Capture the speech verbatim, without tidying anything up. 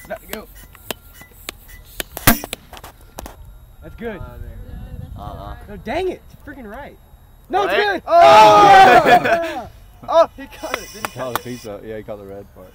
Let it go. That's good. Uh-uh. No, dang it. It's freaking right. No, it's Right? good. Oh! Oh, he cut it. Did he He caught the piece out. Yeah, he caught the red part.